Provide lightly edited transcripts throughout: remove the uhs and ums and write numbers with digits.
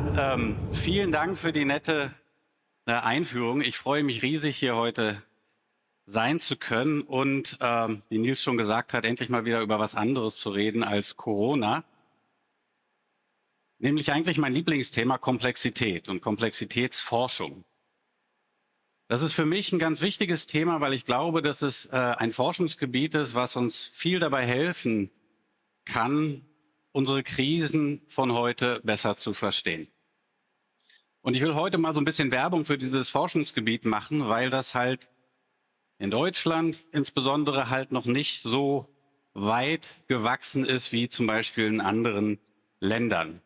Vielen Dank für die nette Einführung. Ich freue mich riesig, hier heute sein zu können und, wie Nils schon gesagt hat, endlich mal wieder über was anderes zu reden als Corona. Nämlich eigentlich mein Lieblingsthema Komplexität und Komplexitätsforschung. Das ist für mich ein ganz wichtiges Thema, weil ich glaube, dass es ein Forschungsgebiet ist, was uns viel dabei helfen kann, unsere Krisen von heute besser zu verstehen. Und ich will heute mal so ein bisschen Werbung für dieses Forschungsgebiet machen, weil das halt in Deutschland insbesondere halt noch nicht so weit gewachsen ist wie zum Beispiel in anderen Ländern.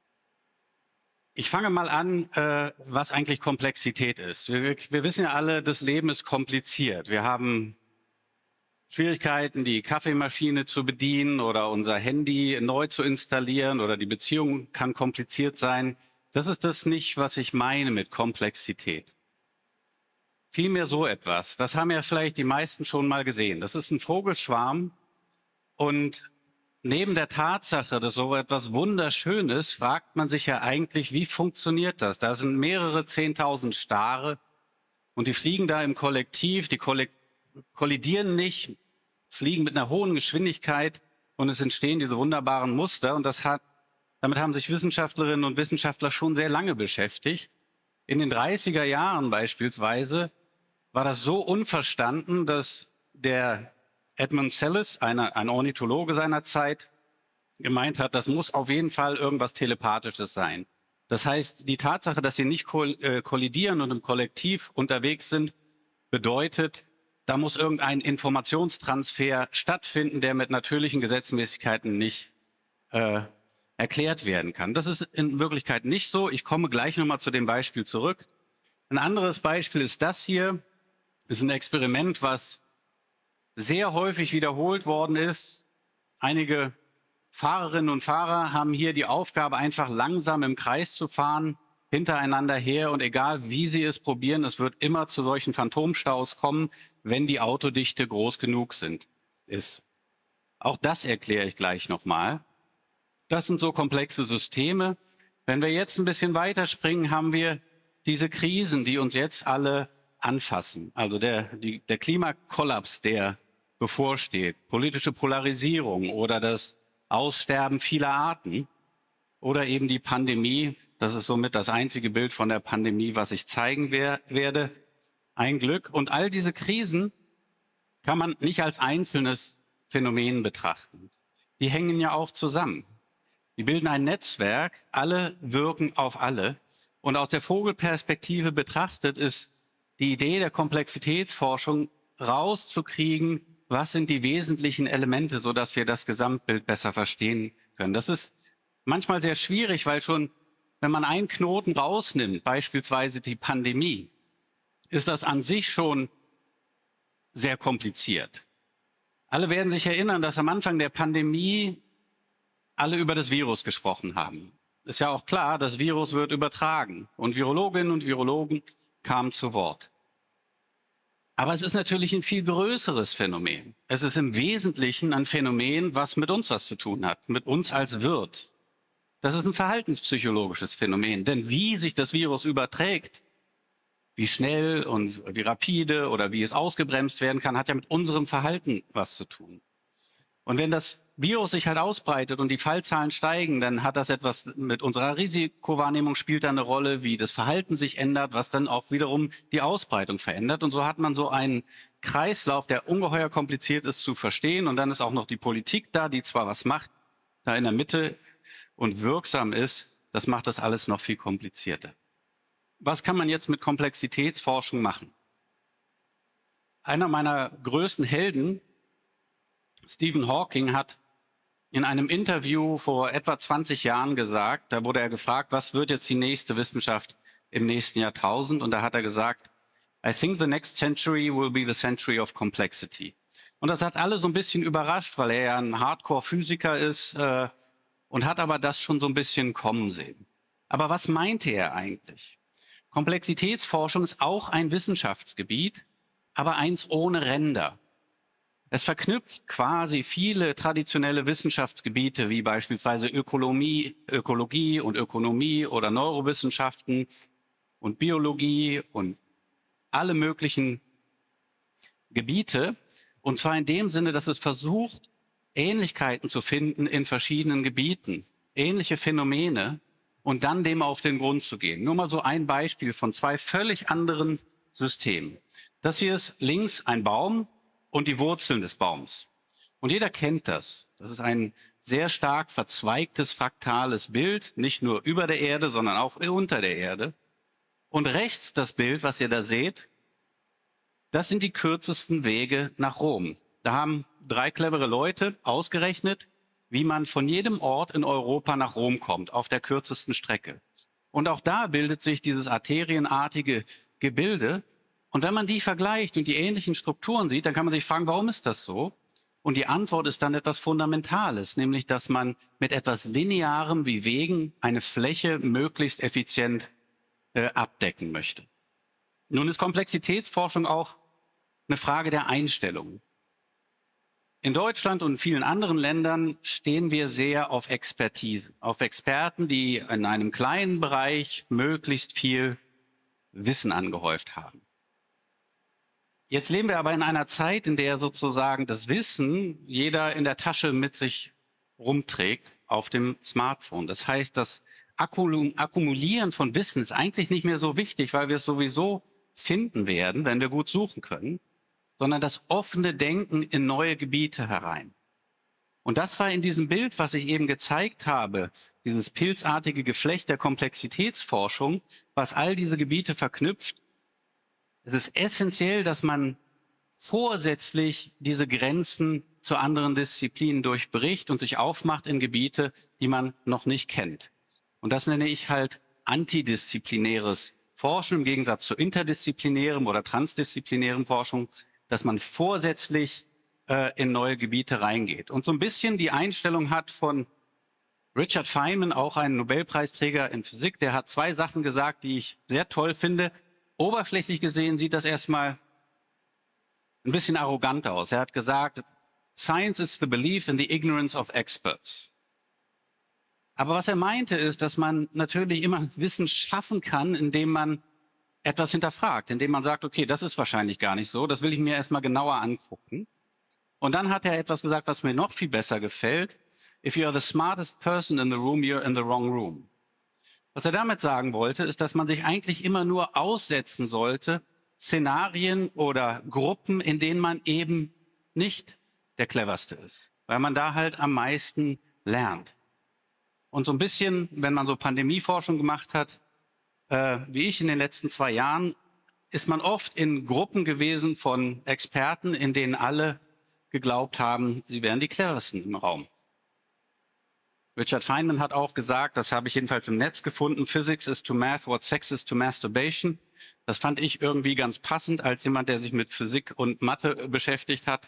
Ich fange mal an, was eigentlich Komplexität ist. Wir wissen ja alle, das Leben ist kompliziert. Wir haben Schwierigkeiten, die Kaffeemaschine zu bedienen oder unser Handy neu zu installieren oder die Beziehung kann kompliziert sein. Das ist das nicht, was ich meine mit Komplexität. Vielmehr so etwas. Das haben ja vielleicht die meisten schon mal gesehen. Das ist ein Vogelschwarm und neben der Tatsache, dass so etwas wunderschön ist, fragt man sich ja eigentlich, wie funktioniert das? Da sind mehrere 10.000 Stare und die fliegen da im Kollektiv, die kollidieren nicht, fliegen mit einer hohen Geschwindigkeit und es entstehen diese wunderbaren Muster und damit haben sich Wissenschaftlerinnen und Wissenschaftler schon sehr lange beschäftigt. In den 30er Jahren beispielsweise war das so unverstanden, dass der Edmund Sellis, ein Ornithologe seiner Zeit, gemeint hat, das muss auf jeden Fall irgendwas Telepathisches sein. Das heißt, die Tatsache, dass sie nicht kollidieren und im Kollektiv unterwegs sind, bedeutet, da muss irgendein Informationstransfer stattfinden, der mit natürlichen Gesetzmäßigkeiten nicht erklärt werden kann. Das ist in Wirklichkeit nicht so. Ich komme gleich nochmal zu dem Beispiel zurück. Ein anderes Beispiel ist das hier. Das ist ein Experiment, was sehr häufig wiederholt worden ist. Einige Fahrerinnen und Fahrer haben hier die Aufgabe, einfach langsam im Kreis zu fahren, hintereinander her. Und egal wie sie es probieren, es wird immer zu solchen Phantomstaus kommen, wenn die Autodichte groß genug ist. Auch das erkläre ich gleich nochmal. Das sind so komplexe Systeme. Wenn wir jetzt ein bisschen weiterspringen, haben wir diese Krisen, die uns jetzt alle anfassen. Also der Klimakollaps, der bevorsteht, politische Polarisierung oder das Aussterben vieler Arten oder eben die Pandemie. Das ist somit das einzige Bild von der Pandemie, was ich zeigen werde. Ein Glück. Und all diese Krisen kann man nicht als einzelnes Phänomen betrachten. Die hängen ja auch zusammen. Die bilden ein Netzwerk, alle wirken auf alle. Und aus der Vogelperspektive betrachtet ist die Idee der Komplexitätsforschung rauszukriegen, was sind die wesentlichen Elemente, sodass wir das Gesamtbild besser verstehen können. Das ist manchmal sehr schwierig, weil schon, wenn man einen Knoten rausnimmt, beispielsweise die Pandemie, ist das an sich schon sehr kompliziert. Alle werden sich erinnern, dass am Anfang der Pandemie alle über das Virus gesprochen haben. Ist ja auch klar, das Virus wird übertragen. Und Virologinnen und Virologen kamen zu Wort. Aber es ist natürlich ein viel größeres Phänomen. Es ist im Wesentlichen ein Phänomen, was mit uns was zu tun hat, mit uns als Wirt. Das ist ein verhaltenspsychologisches Phänomen. Denn wie sich das Virus überträgt, wie schnell und wie rapide oder wie es ausgebremst werden kann, hat ja mit unserem Verhalten was zu tun. Und wenn das Virus sich halt ausbreitet und die Fallzahlen steigen, dann hat das etwas mit unserer Risikowahrnehmung, spielt da eine Rolle, wie das Verhalten sich ändert, was dann auch wiederum die Ausbreitung verändert. Und so hat man so einen Kreislauf, der ungeheuer kompliziert ist zu verstehen. Und dann ist auch noch die Politik da, die zwar was macht, da in der Mitte und wirksam ist. Das macht das alles noch viel komplizierter. Was kann man jetzt mit Komplexitätsforschung machen? Einer meiner größten Helden, Stephen Hawking, hat in einem Interview vor etwa 20 Jahren gesagt, da wurde er gefragt, was wird jetzt die nächste Wissenschaft im nächsten Jahrtausend? Und da hat er gesagt, I think the next century will be the century of complexity. Und das hat alle so ein bisschen überrascht, weil er ja ein Hardcore-Physiker ist und hat aber das schon so ein bisschen kommen sehen. Aber was meinte er eigentlich? Komplexitätsforschung ist auch ein Wissenschaftsgebiet, aber eins ohne Ränder. Es verknüpft quasi viele traditionelle Wissenschaftsgebiete wie beispielsweise Ökologie und Ökonomie oder Neurowissenschaften und Biologie und alle möglichen Gebiete. Und zwar in dem Sinne, dass es versucht, Ähnlichkeiten zu finden in verschiedenen Gebieten, ähnliche Phänomene und dann dem auf den Grund zu gehen. Nur mal so ein Beispiel von zwei völlig anderen Systemen. Das hier ist links ein Baum und die Wurzeln des Baums. Und jeder kennt das. Das ist ein sehr stark verzweigtes, fraktales Bild, nicht nur über der Erde, sondern auch unter der Erde. Und rechts das Bild, was ihr da seht, das sind die kürzesten Wege nach Rom. Da haben 3 clevere Leute ausgerechnet, wie man von jedem Ort in Europa nach Rom kommt, auf der kürzesten Strecke. Und auch da bildet sich dieses arterienartige Gebilde. Und wenn man die vergleicht und die ähnlichen Strukturen sieht, dann kann man sich fragen, warum ist das so? Und die Antwort ist dann etwas Fundamentales, nämlich dass man mit etwas Linearem wie Wegen eine Fläche möglichst effizient abdecken möchte. Nun ist Komplexitätsforschung auch eine Frage der Einstellung. In Deutschland und in vielen anderen Ländern stehen wir sehr auf Expertise, auf Experten, die in einem kleinen Bereich möglichst viel Wissen angehäuft haben. Jetzt leben wir aber in einer Zeit, in der sozusagen das Wissen jeder in der Tasche mit sich rumträgt auf dem Smartphone. Das heißt, das Akkumulieren von Wissen ist eigentlich nicht mehr so wichtig, weil wir es sowieso finden werden, wenn wir gut suchen können, sondern das offene Denken in neue Gebiete herein. Und das war in diesem Bild, was ich eben gezeigt habe, dieses pilzartige Geflecht der Komplexitätsforschung, was all diese Gebiete verknüpft. Es ist essentiell, dass man vorsätzlich diese Grenzen zu anderen Disziplinen durchbricht und sich aufmacht in Gebiete, die man noch nicht kennt. Und das nenne ich halt antidisziplinäres Forschen im Gegensatz zu interdisziplinärem oder transdisziplinärem Forschung, dass man vorsätzlich in neue Gebiete reingeht. Und so ein bisschen die Einstellung hat von Richard Feynman, auch ein Nobelpreisträger in Physik, der hat 2 Sachen gesagt, die ich sehr toll finde. Oberflächlich gesehen sieht das erstmal ein bisschen arrogant aus. Er hat gesagt, Science is the belief in the ignorance of experts. Aber was er meinte ist, dass man natürlich immer Wissen schaffen kann, indem man etwas hinterfragt, indem man sagt, okay, das ist wahrscheinlich gar nicht so, das will ich mir erstmal genauer angucken. Und dann hat er etwas gesagt, was mir noch viel besser gefällt. If you are the smartest person in the room, you're in the wrong room. Was er damit sagen wollte, ist, dass man sich eigentlich immer nur aussetzen sollte, Szenarien oder Gruppen, in denen man eben nicht der Cleverste ist, weil man da halt am meisten lernt. Und so ein bisschen, wenn man so Pandemieforschung gemacht hat, wie ich in den letzten 2 Jahren, ist man oft in Gruppen gewesen von Experten, in denen alle geglaubt haben, sie wären die cleversten im Raum. Richard Feynman hat auch gesagt, das habe ich jedenfalls im Netz gefunden, Physics is to math what sex is to masturbation. Das fand ich irgendwie ganz passend als jemand, der sich mit Physik und Mathe beschäftigt hat.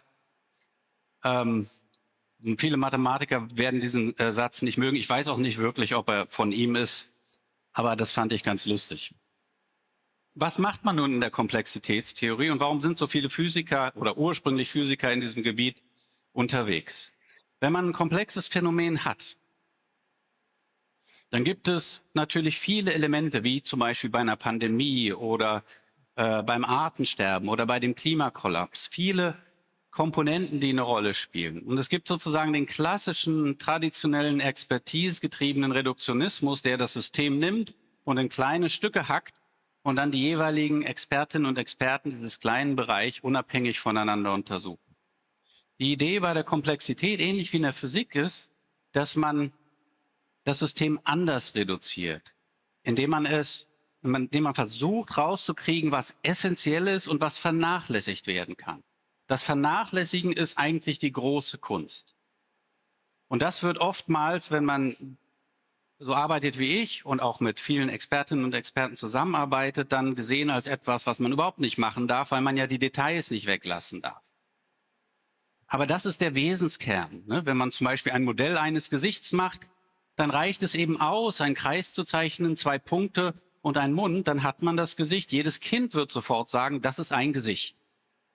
Viele Mathematiker werden diesen Satz nicht mögen. Ich weiß auch nicht wirklich, ob er von ihm ist, aber das fand ich ganz lustig. Was macht man nun in der Komplexitätstheorie und warum sind so viele Physiker oder ursprünglich Physiker in diesem Gebiet unterwegs? Wenn man ein komplexes Phänomen hat, dann gibt es natürlich viele Elemente, wie zum Beispiel bei einer Pandemie oder beim Artensterben oder bei dem Klimakollaps. Viele Komponenten, die eine Rolle spielen. Und es gibt sozusagen den klassischen, traditionellen, expertisegetriebenen Reduktionismus, der das System nimmt und in kleine Stücke hackt und dann die jeweiligen Expertinnen und Experten dieses kleinen Bereich unabhängig voneinander untersuchen. Die Idee bei der Komplexität, ähnlich wie in der Physik, ist, dass man das System anders reduziert, indem man versucht rauszukriegen, was essentiell ist und was vernachlässigt werden kann. Das Vernachlässigen ist eigentlich die große Kunst. Und das wird oftmals, wenn man so arbeitet wie ich und auch mit vielen Expertinnen und Experten zusammenarbeitet, dann gesehen als etwas, was man überhaupt nicht machen darf, weil man ja die Details nicht weglassen darf. Aber das ist der Wesenskern. Ne? Wenn man zum Beispiel ein Modell eines Gesichts macht, dann reicht es eben aus, einen Kreis zu zeichnen, 2 Punkte und einen Mund, dann hat man das Gesicht. Jedes Kind wird sofort sagen, das ist ein Gesicht.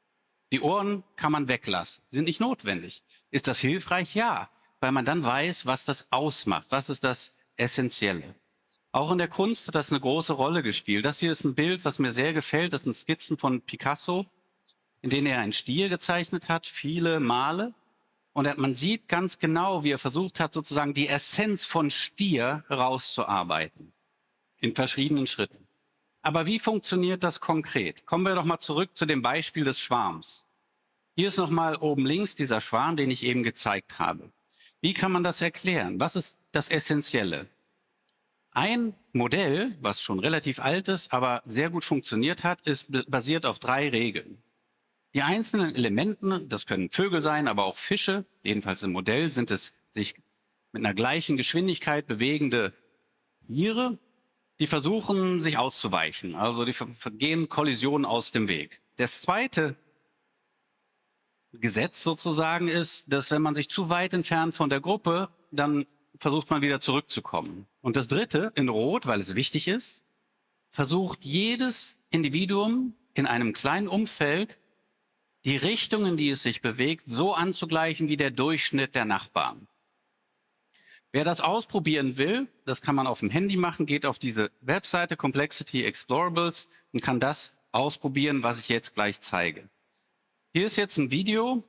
Die Ohren kann man weglassen, sind nicht notwendig. Ist das hilfreich? Ja, weil man dann weiß, was das ausmacht, was ist das Essentielle. Auch in der Kunst hat das eine große Rolle gespielt. Das hier ist ein Bild, was mir sehr gefällt. Das sind Skizzen von Picasso, in denen er einen Stier gezeichnet hat, viele Male. Und man sieht ganz genau, wie er versucht hat, sozusagen die Essenz von Stier rauszuarbeiten. In verschiedenen Schritten. Aber wie funktioniert das konkret? Kommen wir doch mal zurück zu dem Beispiel des Schwarms. Hier ist nochmal oben links dieser Schwarm, den ich eben gezeigt habe. Wie kann man das erklären? Was ist das Essentielle? Ein Modell, was schon relativ alt ist, aber sehr gut funktioniert hat, ist basiert auf 3 Regeln. Die einzelnen Elementen, das können Vögel sein, aber auch Fische, jedenfalls im Modell sind es sich mit einer gleichen Geschwindigkeit bewegende Tiere, die versuchen, sich auszuweichen. Also die gehen Kollisionen aus dem Weg. Das zweite Gesetz sozusagen ist, dass wenn man sich zu weit entfernt von der Gruppe, dann versucht man wieder zurückzukommen. Und das dritte, in Rot, weil es wichtig ist, versucht jedes Individuum in einem kleinen Umfeld die Richtung, in die es sich bewegt, so anzugleichen wie der Durchschnitt der Nachbarn. Wer das ausprobieren will, das kann man auf dem Handy machen, geht auf diese Webseite Complexity Explorables und kann das ausprobieren, was ich jetzt gleich zeige. Hier ist jetzt ein Video.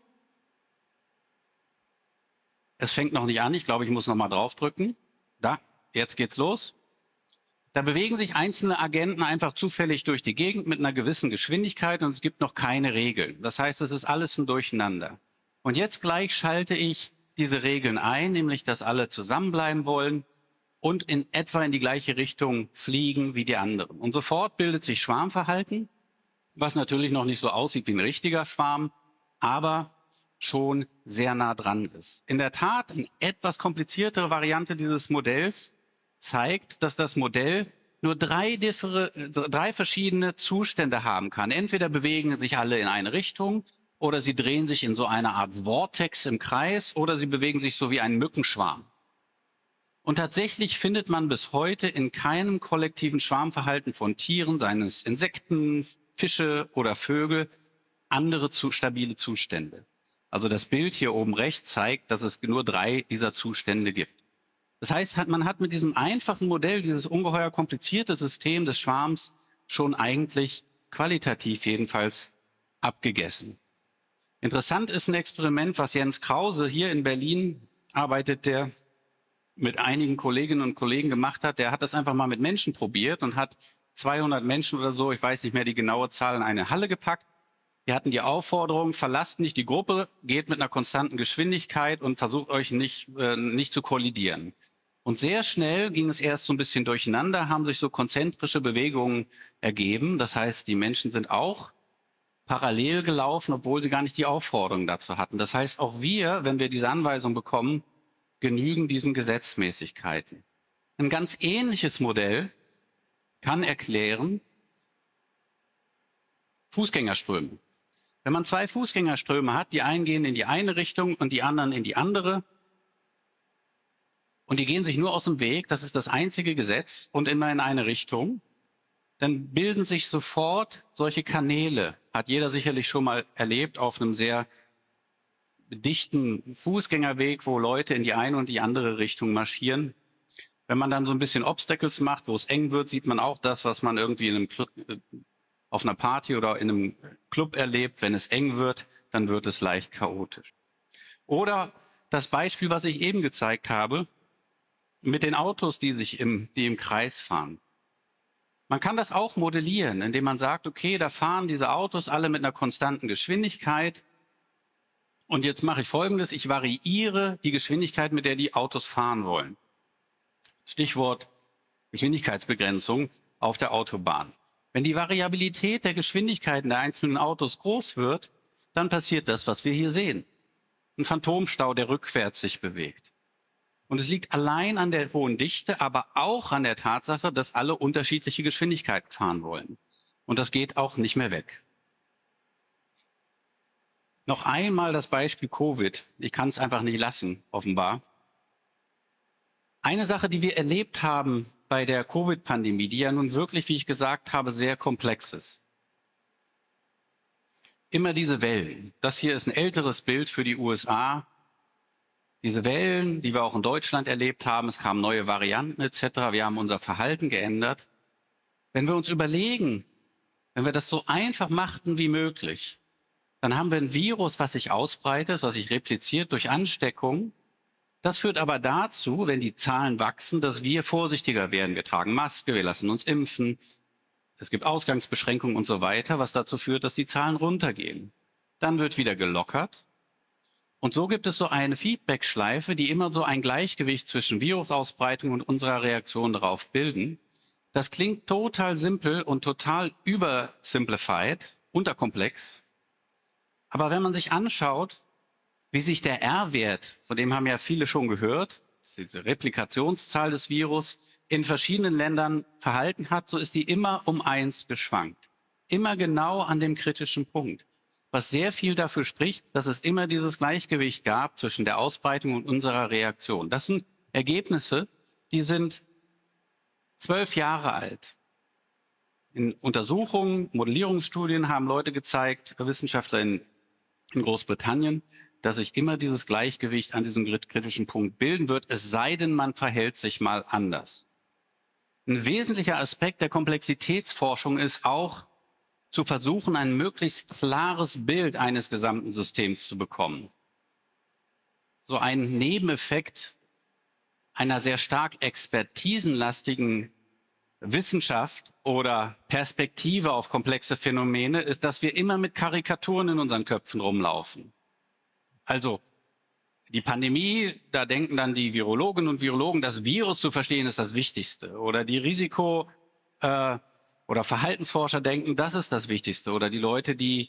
Es fängt noch nicht an, ich glaube, ich muss noch mal draufdrücken. Da, jetzt geht's los. Da bewegen sich einzelne Agenten einfach zufällig durch die Gegend mit einer gewissen Geschwindigkeit und es gibt noch keine Regeln. Das heißt, es ist alles ein Durcheinander. Und jetzt gleich schalte ich diese Regeln ein, nämlich dass alle zusammenbleiben wollen und in etwa in die gleiche Richtung fliegen wie die anderen. Und sofort bildet sich Schwarmverhalten, was natürlich noch nicht so aussieht wie ein richtiger Schwarm, aber schon sehr nah dran ist. In der Tat, eine etwas kompliziertere Variante dieses Modells zeigt, dass das Modell nur 3 verschiedene Zustände haben kann. Entweder bewegen sich alle in eine Richtung oder sie drehen sich in so einer Art Vortex im Kreis oder sie bewegen sich so wie ein Mückenschwarm. Und tatsächlich findet man bis heute in keinem kollektiven Schwarmverhalten von Tieren, seien es Insekten, Fische oder Vögel, andere stabile Zustände. Also das Bild hier oben rechts zeigt, dass es nur 3 dieser Zustände gibt. Das heißt, man hat mit diesem einfachen Modell, dieses ungeheuer komplizierte System des Schwarms schon eigentlich qualitativ jedenfalls abgegessen. Interessant ist ein Experiment, was Jens Krause hier in Berlin arbeitet, der mit einigen Kolleginnen und Kollegen gemacht hat. Der hat das einfach mal mit Menschen probiert und hat 200 Menschen oder so, ich weiß nicht mehr die genaue Zahl, in eine Halle gepackt. Die hatten die Aufforderung, verlasst nicht die Gruppe, geht mit einer konstanten Geschwindigkeit und versucht euch nicht zu kollidieren. Und sehr schnell ging es erst so ein bisschen durcheinander, haben sich so konzentrische Bewegungen ergeben. Das heißt, die Menschen sind auch parallel gelaufen, obwohl sie gar nicht die Aufforderung dazu hatten. Das heißt, auch wir, wenn wir diese Anweisung bekommen, genügen diesen Gesetzmäßigkeiten. Ein ganz ähnliches Modell kann erklären Fußgängerströme. Wenn man 2 Fußgängerströme hat, die einen gehen in die eine Richtung und die anderen in die andere, und die gehen sich nur aus dem Weg, das ist das einzige Gesetz, und immer in eine Richtung, dann bilden sich sofort solche Kanäle. Hat jeder sicherlich schon mal erlebt auf einem sehr dichten Fußgängerweg, wo Leute in die eine und die andere Richtung marschieren. Wenn man dann so ein bisschen Obstacles macht, wo es eng wird, sieht man auch das, was man irgendwie in einem Club, auf einer Party oder in einem Club erlebt. Wenn es eng wird, dann wird es leicht chaotisch. Oder das Beispiel, was ich eben gezeigt habe, mit den Autos, die im Kreis fahren. Man kann das auch modellieren, indem man sagt, okay, da fahren diese Autos alle mit einer konstanten Geschwindigkeit. Und jetzt mache ich Folgendes, ich variiere die Geschwindigkeit, mit der die Autos fahren wollen. Stichwort Geschwindigkeitsbegrenzung auf der Autobahn. Wenn die Variabilität der Geschwindigkeiten der einzelnen Autos groß wird, dann passiert das, was wir hier sehen. Ein Phantomstau, der rückwärts sich bewegt. Und es liegt allein an der hohen Dichte, aber auch an der Tatsache, dass alle unterschiedliche Geschwindigkeiten fahren wollen. Und das geht auch nicht mehr weg. Noch einmal das Beispiel Covid. Ich kann es einfach nicht lassen, offenbar. Eine Sache, die wir erlebt haben bei der Covid-Pandemie, die ja nun wirklich, wie ich gesagt habe, sehr komplex ist. immer diese Wellen. Das hier ist ein älteres Bild für die USA. Diese Wellen, die wir auch in Deutschland erlebt haben, es kamen neue Varianten etc. Wir haben unser Verhalten geändert. Wenn wir uns überlegen, wenn wir das so einfach machten wie möglich, dann haben wir ein Virus, was sich ausbreitet, was sich repliziert durch Ansteckung. Das führt aber dazu, wenn die Zahlen wachsen, dass wir vorsichtiger werden. Wir tragen Maske, wir lassen uns impfen, es gibt Ausgangsbeschränkungen und so weiter, was dazu führt, dass die Zahlen runtergehen. Dann wird wieder gelockert. Und so gibt es so eine Feedback-Schleife, die immer so ein Gleichgewicht zwischen Virusausbreitung und unserer Reaktion darauf bilden. Das klingt total simpel und total übersimplified, unterkomplex. Aber wenn man sich anschaut, wie sich der R-Wert, von dem haben ja viele schon gehört, das ist diese Replikationszahl des Virus, in verschiedenen Ländern verhalten hat, so ist die immer um 1 geschwankt. Immer genau an dem kritischen Punkt. Was sehr viel dafür spricht, dass es immer dieses Gleichgewicht gab zwischen der Ausbreitung und unserer Reaktion. Das sind Ergebnisse, die sind 12 Jahre alt. In Untersuchungen, Modellierungsstudien haben Leute gezeigt, Wissenschaftler in Großbritannien, dass sich immer dieses Gleichgewicht an diesem kritischen Punkt bilden wird, es sei denn, man verhält sich mal anders. Ein wesentlicher Aspekt der Komplexitätsforschung ist auch, zu versuchen, ein möglichst klares Bild eines gesamten Systems zu bekommen. So ein Nebeneffekt einer sehr stark expertisenlastigen Wissenschaft oder Perspektive auf komplexe Phänomene ist, dass wir immer mit Karikaturen in unseren Köpfen rumlaufen. Also die Pandemie, da denken dann die Virologinnen und Virologen, das Virus zu verstehen ist das Wichtigste. Oder die oder Verhaltensforscher denken, das ist das Wichtigste. Oder die Leute, die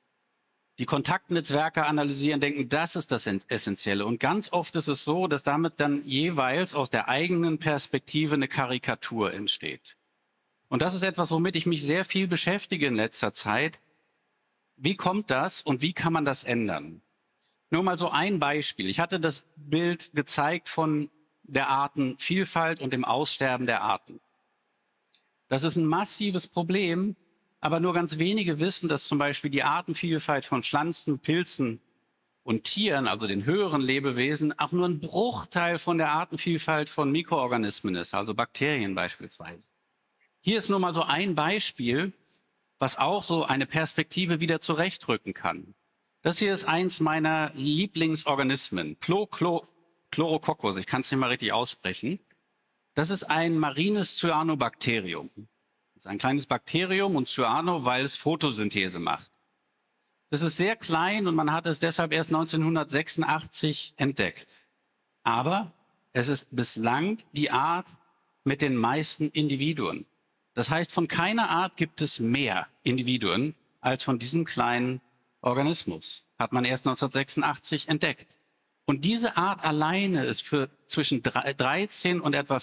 die Kontaktnetzwerke analysieren, denken, das ist das Essentielle. Und ganz oft ist es so, dass damit dann jeweils aus der eigenen Perspektive eine Karikatur entsteht. Und das ist etwas, womit ich mich sehr viel beschäftige in letzter Zeit. Wie kommt das und wie kann man das ändern? Nur mal so ein Beispiel. Ich hatte das Bild gezeigt von der Artenvielfalt und dem Aussterben der Arten. Das ist ein massives Problem, aber nur ganz wenige wissen, dass zum Beispiel die Artenvielfalt von Pflanzen, Pilzen und Tieren, also den höheren Lebewesen, auch nur ein Bruchteil von der Artenvielfalt von Mikroorganismen ist, also Bakterien beispielsweise. Hier ist nur mal so ein Beispiel, was auch so eine Perspektive wieder zurechtrücken kann. Das hier ist eins meiner Lieblingsorganismen, Chlorococcus, ich kann es nicht mal richtig aussprechen. Das ist ein marines Cyanobakterium. Das ist ein kleines Bakterium und Cyano, weil es Photosynthese macht. Das ist sehr klein und man hat es deshalb erst 1986 entdeckt. Aber es ist bislang die Art mit den meisten Individuen. Das heißt, von keiner Art gibt es mehr Individuen als von diesem kleinen Organismus. Hat man erst 1986 entdeckt. Und diese Art alleine ist für zwischen 13 und etwa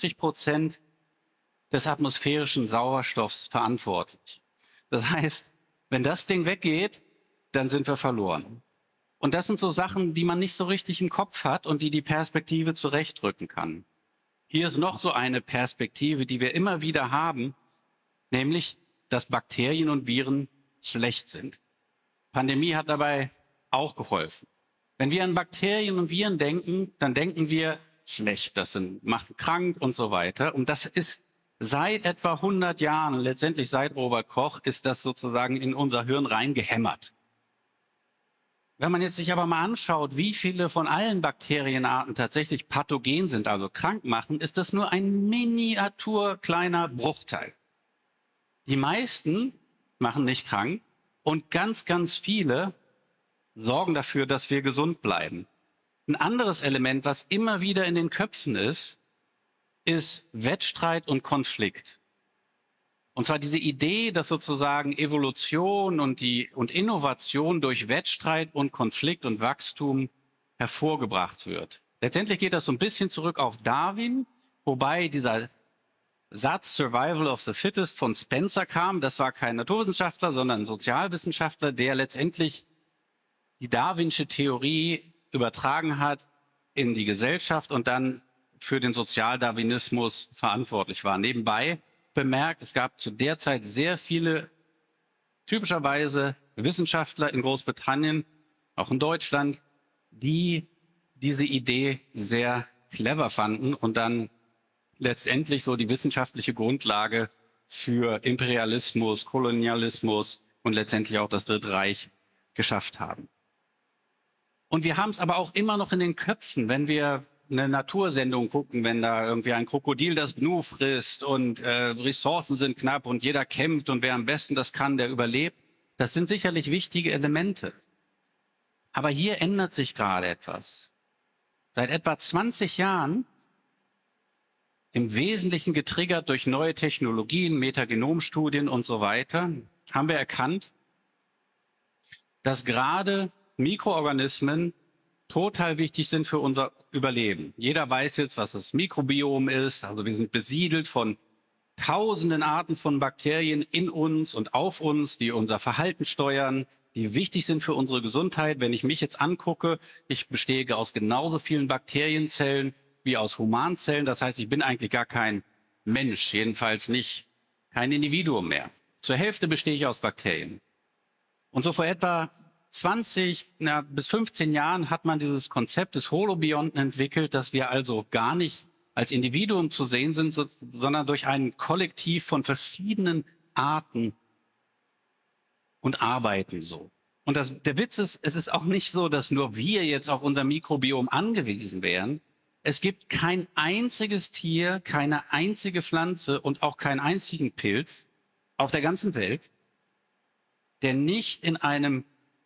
50% des atmosphärischen Sauerstoffs verantwortlich. Das heißt, wenn das Ding weggeht, dann sind wir verloren. Und das sind so Sachen, die man nicht so richtig im Kopf hat und die Perspektive zurechtrücken kann. Hier ist noch so eine Perspektive, die wir immer wieder haben, nämlich, dass Bakterien und Viren schlecht sind. Pandemie hat dabei auch geholfen. Wenn wir an Bakterien und Viren denken, dann denken wir schlecht, macht krank und so weiter. Und das ist seit etwa 100 Jahren, letztendlich seit Robert Koch, ist das sozusagen in unser Hirn reingehämmert. Wenn man jetzt sich aber mal anschaut, wie viele von allen Bakterienarten tatsächlich pathogen sind, also krank machen, ist das nur ein miniatur kleiner Bruchteil. Die meisten machen nicht krank und ganz, ganz viele sorgen dafür, dass wir gesund bleiben. Ein anderes Element, was immer wieder in den Köpfen ist Wettstreit und Konflikt. Und zwar diese Idee, dass sozusagen Evolution und Innovation durch Wettstreit und Konflikt und Wachstum hervorgebracht wird. Letztendlich geht das so ein bisschen zurück auf Darwin, wobei dieser Satz Survival of the Fittest von Spencer kam. Das war kein Naturwissenschaftler, sondern ein Sozialwissenschaftler, der letztendlich die darwinsche Theorie übertragen hat in die Gesellschaft und dann für den Sozialdarwinismus verantwortlich war. Nebenbei bemerkt, es gab zu der Zeit sehr viele typischerweise Wissenschaftler in Großbritannien, auch in Deutschland, die diese Idee sehr clever fanden und dann letztendlich so die wissenschaftliche Grundlage für Imperialismus, Kolonialismus und letztendlich auch das Dritte Reich geschafft haben. Und wir haben es aber auch immer noch in den Köpfen, wenn wir eine Natursendung gucken, wenn da irgendwie ein Krokodil das Gnu frisst und Ressourcen sind knapp und jeder kämpft und wer am besten das kann, der überlebt. Das sind sicherlich wichtige Elemente. Aber hier ändert sich gerade etwas. Seit etwa 20 Jahren, im Wesentlichen getriggert durch neue Technologien, Metagenomstudien und so weiter, haben wir erkannt, dass gerade Mikroorganismen total wichtig sind für unser Überleben. Jeder weiß jetzt, was das Mikrobiom ist. Also wir sind besiedelt von tausenden Arten von Bakterien in uns und auf uns, die unser Verhalten steuern, die wichtig sind für unsere Gesundheit. Wenn ich mich jetzt angucke, ich bestehe aus genauso vielen Bakterienzellen wie aus Humanzellen. Das heißt, ich bin eigentlich gar kein Mensch, jedenfalls nicht kein Individuum mehr. Zur Hälfte bestehe ich aus Bakterien. Und so vor etwa 20 bis 15 Jahren hat man dieses Konzept des Holobionten entwickelt, dass wir also gar nicht als Individuum zu sehen sind, sondern durch ein Kollektiv von verschiedenen Arten und arbeiten so. Und der Witz ist, es ist auch nicht so, dass nur wir jetzt auf unser Mikrobiom angewiesen wären. Es gibt kein einziges Tier, keine einzige Pflanze und auch keinen einzigen Pilz auf der ganzen Welt, der nicht in einer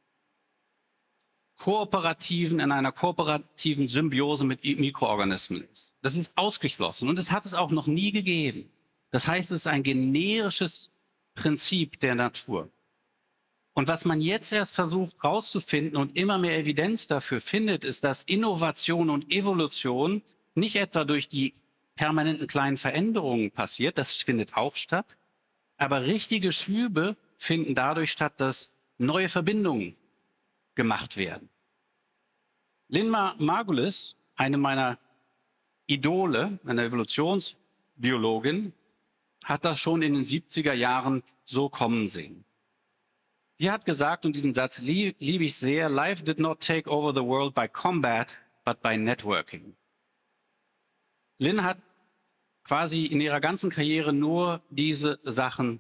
kooperativen Symbiose mit Mikroorganismen ist. Das ist ausgeschlossen und es hat es auch noch nie gegeben. Das heißt, es ist ein generisches Prinzip der Natur. Und was man jetzt erst versucht herauszufinden und immer mehr Evidenz dafür findet, ist, dass Innovation und Evolution nicht etwa durch die permanenten kleinen Veränderungen passiert, das findet auch statt, aber richtige Schübe finden dadurch statt, dass neue Verbindungen gemacht werden. Lynn Margulis, eine meiner Idole, eine Evolutionsbiologin, hat das schon in den 70er Jahren so kommen sehen. Sie hat gesagt, und diesen Satz liebe ich sehr, Life did not take over the world by combat, but by networking. Lynn hat quasi in ihrer ganzen Karriere nur diese Sachen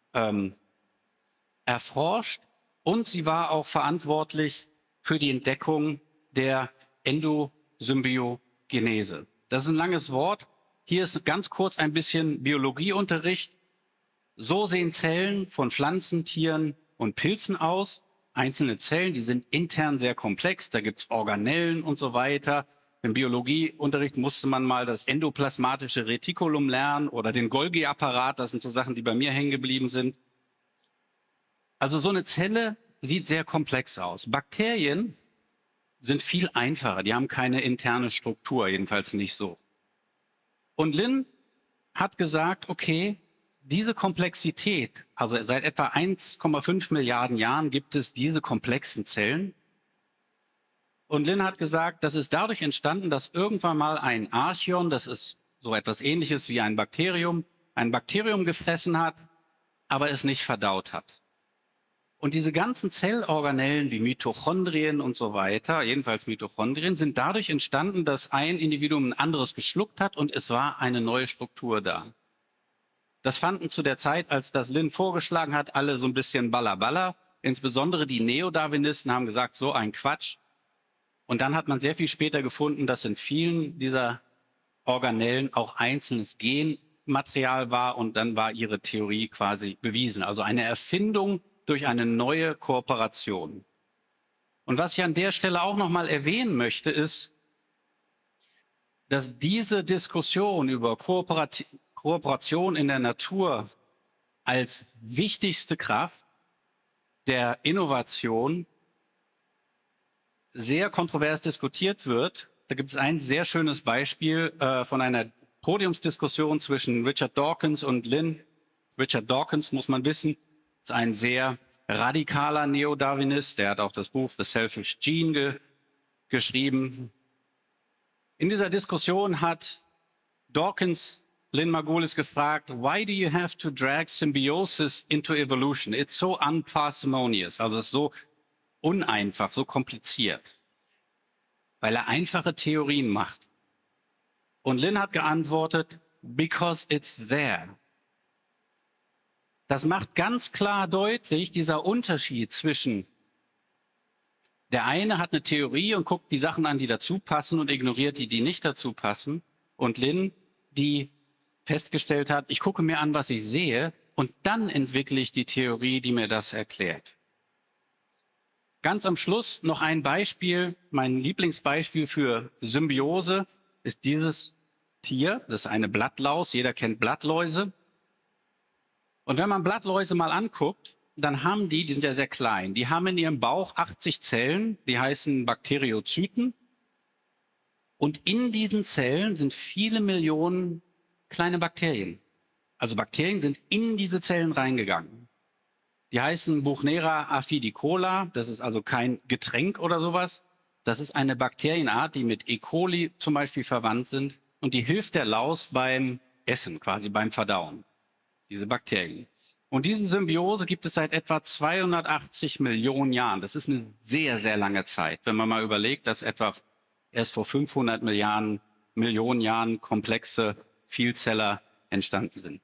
erforscht und sie war auch verantwortlich für die Entdeckung der Endosymbiogenese. Das ist ein langes Wort. Hier ist ganz kurz ein bisschen Biologieunterricht. So sehen Zellen von Pflanzen, Tieren und Pilzen aus. Einzelne Zellen, die sind intern sehr komplex. Da gibt's Organellen und so weiter. Im Biologieunterricht musste man mal das endoplasmatische Retikulum lernen oder den Golgi-Apparat. Das sind so Sachen, die bei mir hängen geblieben sind. Also so eine Zelle sieht sehr komplex aus. Bakterien sind viel einfacher. Die haben keine interne Struktur, jedenfalls nicht so. Und Lynn hat gesagt, okay, diese Komplexität, also seit etwa 1,5 Milliarden Jahren gibt es diese komplexen Zellen. Und Lynn hat gesagt, das ist dadurch entstanden, dass irgendwann mal ein Archeon, das ist so etwas Ähnliches wie ein Bakterium gefressen hat, aber es nicht verdaut hat. Und diese ganzen Zellorganellen wie Mitochondrien und so weiter, jedenfalls Mitochondrien, sind dadurch entstanden, dass ein Individuum ein anderes geschluckt hat und es war eine neue Struktur da. Das fanden zu der Zeit, als das Lynn vorgeschlagen hat, alle so ein bisschen balla. Insbesondere die Neodarwinisten haben gesagt, so ein Quatsch. Und dann hat man sehr viel später gefunden, dass in vielen dieser Organellen auch einzelnes Genmaterial war und dann war ihre Theorie quasi bewiesen. Also eine Erfindung durch eine neue Kooperation. Und was ich an der Stelle auch noch mal erwähnen möchte, ist, dass diese Diskussion über Kooperation in der Natur als wichtigste Kraft der Innovation sehr kontrovers diskutiert wird. Da gibt es ein sehr schönes Beispiel von einer Podiumsdiskussion zwischen Richard Dawkins und Lynn. Richard Dawkins, muss man wissen, ist ein sehr radikaler Neodarwinist. Der hat auch das Buch The Selfish Gene geschrieben. In dieser Diskussion hat Dawkins Lynn Margulis gefragt, why do you have to drag symbiosis into evolution? It's so unparsimonious, also es ist so uneinfach, so kompliziert, weil er einfache Theorien macht. Und Lynn hat geantwortet, because it's there. Das macht ganz klar deutlich, dieser Unterschied zwischen der eine hat eine Theorie und guckt die Sachen an, die dazu passen und ignoriert die, die nicht dazu passen. Und Lynn, die festgestellt hat, ich gucke mir an, was ich sehe und dann entwickle ich die Theorie, die mir das erklärt. Ganz am Schluss noch ein Beispiel, mein Lieblingsbeispiel für Symbiose ist dieses Tier, das ist eine Blattlaus, jeder kennt Blattläuse. Und wenn man Blattläuse mal anguckt, dann haben die sind ja sehr klein, die haben in ihrem Bauch 80 Zellen, die heißen Bakteriozyten. Und in diesen Zellen sind viele Millionen kleine Bakterien. Also Bakterien sind in diese Zellen reingegangen. Die heißen Buchnera acidicola, das ist also kein Getränk oder sowas. Das ist eine Bakterienart, die mit E. coli zum Beispiel verwandt sind. Und die hilft der Laus beim Essen, quasi beim Verdauen, diese Bakterien. Und diese Symbiose gibt es seit etwa 280 Millionen Jahren. Das ist eine sehr, sehr lange Zeit, wenn man mal überlegt, dass etwa erst vor 500 Millionen Jahren komplexe Vielzeller entstanden sind.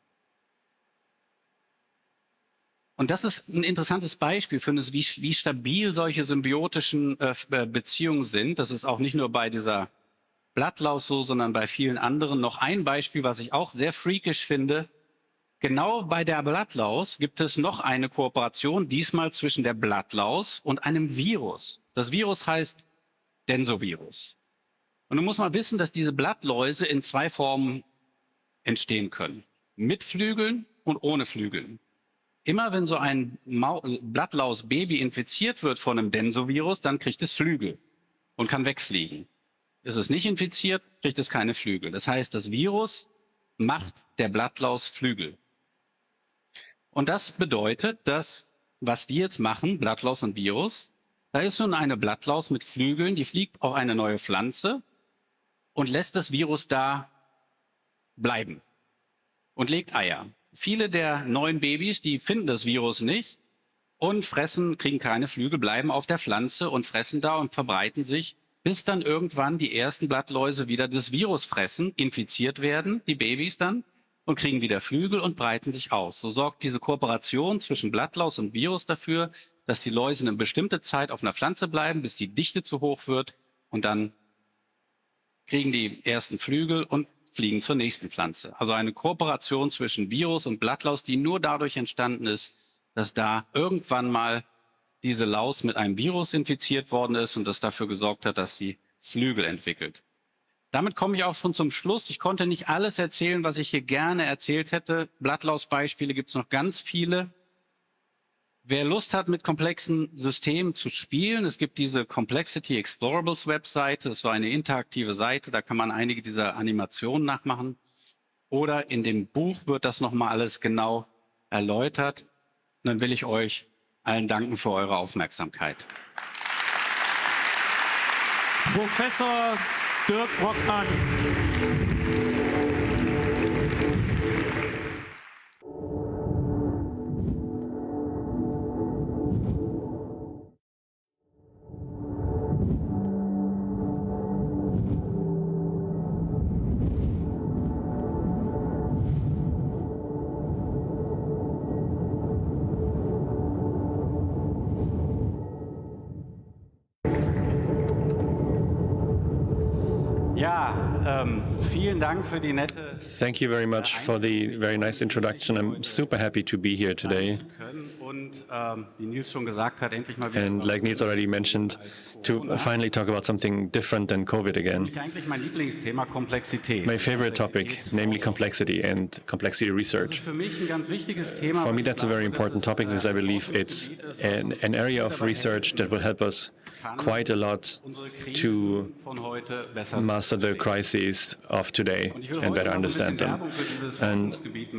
Und das ist ein interessantes Beispiel für uns, wie stabil solche symbiotischen Beziehungen sind. Das ist auch nicht nur bei dieser Blattlaus so, sondern bei vielen anderen. Noch ein Beispiel, was ich auch sehr freakish finde. Genau bei der Blattlaus gibt es noch eine Kooperation, diesmal zwischen der Blattlaus und einem Virus. Das Virus heißt Densovirus. Und nun muss man wissen, dass diese Blattläuse in zwei Formen entstehen können. Mit Flügeln und ohne Flügeln. Immer wenn so ein Blattlaus-Baby infiziert wird von einem Densovirus, dann kriegt es Flügel und kann wegfliegen. Ist es nicht infiziert, kriegt es keine Flügel. Das heißt, das Virus macht der Blattlaus Flügel. Und das bedeutet, dass, was die jetzt machen, Blattlaus und Virus, da ist nun eine Blattlaus mit Flügeln, die fliegt auf eine neue Pflanze und lässt das Virus da bleiben und legt Eier. Viele der neuen Babys, die finden das Virus nicht und kriegen keine Flügel, bleiben auf der Pflanze und fressen da und verbreiten sich, bis dann irgendwann die ersten Blattläuse wieder das Virus fressen, infiziert werden, die Babys dann, und kriegen wieder Flügel und breiten sich aus. So sorgt diese Kooperation zwischen Blattlaus und Virus dafür, dass die Läuse eine bestimmte Zeit auf einer Pflanze bleiben, bis die Dichte zu hoch wird und dann kriegen die ersten Flügel und fliegen zur nächsten Pflanze. Also eine Kooperation zwischen Virus und Blattlaus, die nur dadurch entstanden ist, dass da irgendwann mal diese Laus mit einem Virus infiziert worden ist und das dafür gesorgt hat, dass sie Flügel entwickelt. Damit komme ich auch schon zum Schluss. Ich konnte nicht alles erzählen, was ich hier gerne erzählt hätte. Blattlaus-Beispiele gibt es noch ganz viele. Wer Lust hat, mit komplexen Systemen zu spielen, es gibt diese Complexity Explorables Webseite, das ist so eine interaktive Seite, da kann man einige dieser Animationen nachmachen. Oder in dem Buch wird das nochmal alles genau erläutert. Und dann will ich euch allen danken für eure Aufmerksamkeit. Professor Dirk Brockmann. Ja, vielen Dank für die nette. Thank you very much for the very nice introduction. I'm super happy to be here today. Und wie Nils schon gesagt hat, endlich mal wieder. And like Nils already mentioned, to finally talk about something different than COVID again. Eigentlich mein Lieblingsthema Komplexität. My favorite topic, namely complexity and complexity research. Für mich ein ganz wichtiges Thema. For me, that's a very important topic because I believe it's an area of research that will help us quite a lot to master the crises of today and better understand them. And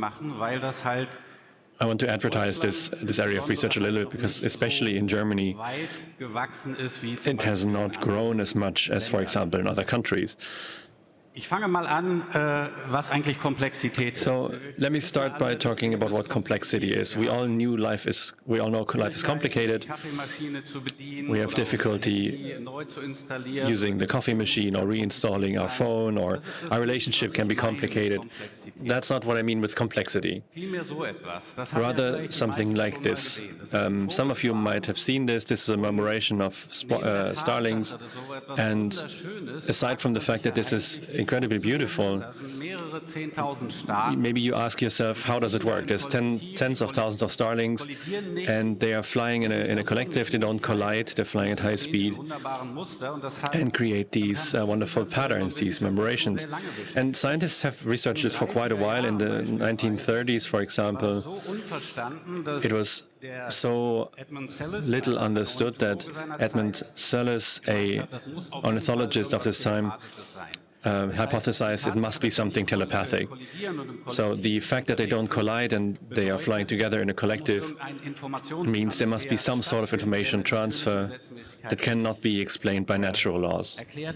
I want to advertise this area of research a little bit because, especially in Germany, it has not grown as much as, for example, in other countries. Ich fange mal an, was eigentlich Komplexität ist. So let me start by talking about what complexity is. We all know life is complicated. We have difficulty using the coffee machine or reinstalling our phone, or our relationship can be complicated. That's not what I mean with complexity. Rather something like this. Some of you might have seen this. This is a commemoration of starlings, and aside from the fact that this is incredibly beautiful, maybe you ask yourself, how does it work? There's tens of thousands of starlings, and they are flying in a collective. They don't collide. They're flying at high speed and create these wonderful patterns, these commemorations. And scientists have researched this for quite a while. In the 1930s, for example, it was so little understood that Edmund Selous, an ornithologist of this time, hypothesized it must be something telepathic. So the fact that they don't collide and they are flying together in a collective means there must be some sort of information transfer that cannot be explained by natural laws.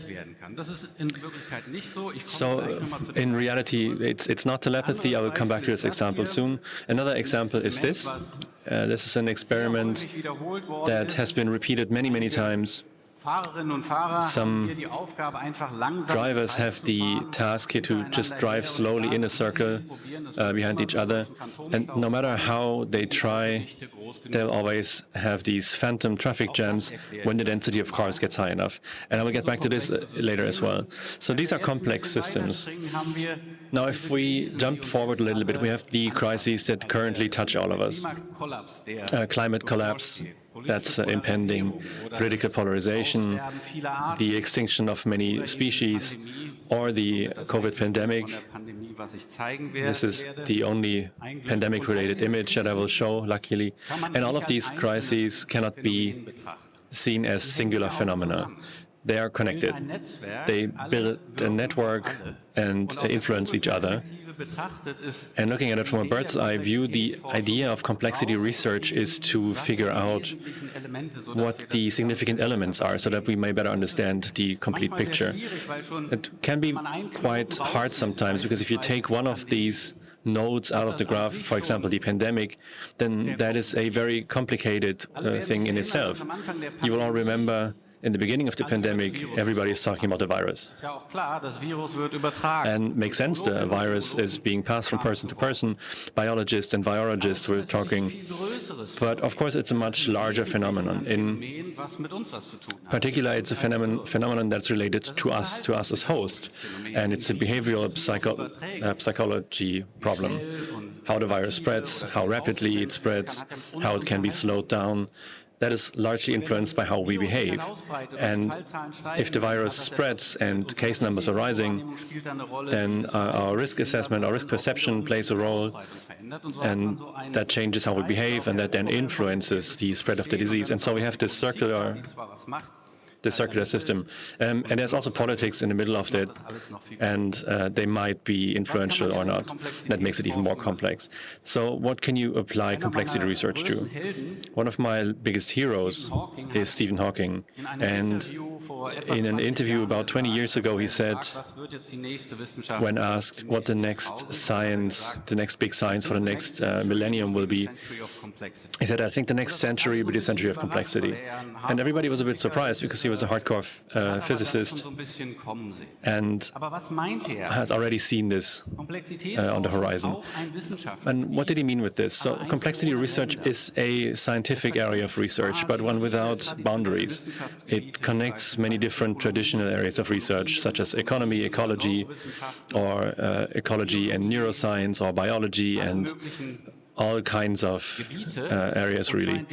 So in reality, it's not telepathy. I will come back to this example soon. Another example is this. This is an experiment that has been repeated many, many times. Some drivers have the task here to just drive slowly in a circle behind each other, and no matter how they try, they'll always have these phantom traffic jams when the density of cars gets high enough. And I will get back to this later as well. So these are complex systems. Now, if we jump forward a little bit, we have the crises that currently touch all of us. Climate collapse, that's impending, political polarization, the extinction of many species, or the COVID pandemic. This is the only pandemic-related image that I will show, luckily. And all of these crises cannot be seen as singular phenomena. They are connected. They build a network and influence each other. And looking at it from a bird's eye view, the idea of complexity research is to figure out what the significant elements are so that we may better understand the complete picture. It can be quite hard sometimes, because if you take one of these nodes out of the graph, for example, the pandemic, then that is a very complicated thing in itself. You will all remember in the beginning of the pandemic, everybody is talking about the virus. And makes sense, the virus is being passed from person to person. Biologists and virologists were talking. But of course, it's a much larger phenomenon. In particular, it's a phenomenon that's related to us as host. And it's a behavioral psychology problem. How the virus spreads, how rapidly it spreads, how it can be slowed down. That is largely influenced by how we behave. And if the virus spreads and case numbers are rising, then our risk assessment, our risk perception plays a role, and that changes how we behave, and that then influences the spread of the disease. And so we have this circular system. And there's also politics in the middle of that, and they might be influential or not. That makes it even more complex. So what can you apply complexity research to? One of my biggest heroes is Stephen Hawking. And in an interview about 20 years ago, he said, when asked what the next big science for the next millennium will be, he said, I think the next century will be the century of complexity. And everybody was a bit surprised, because he was a hardcore physicist and has already seen this on the horizon. And what did he mean with this? So complexity research is a scientific area of research, but one without boundaries. It connects many different traditional areas of research, such as economy, ecology, or ecology and neuroscience, or biology, and all kinds of areas, really.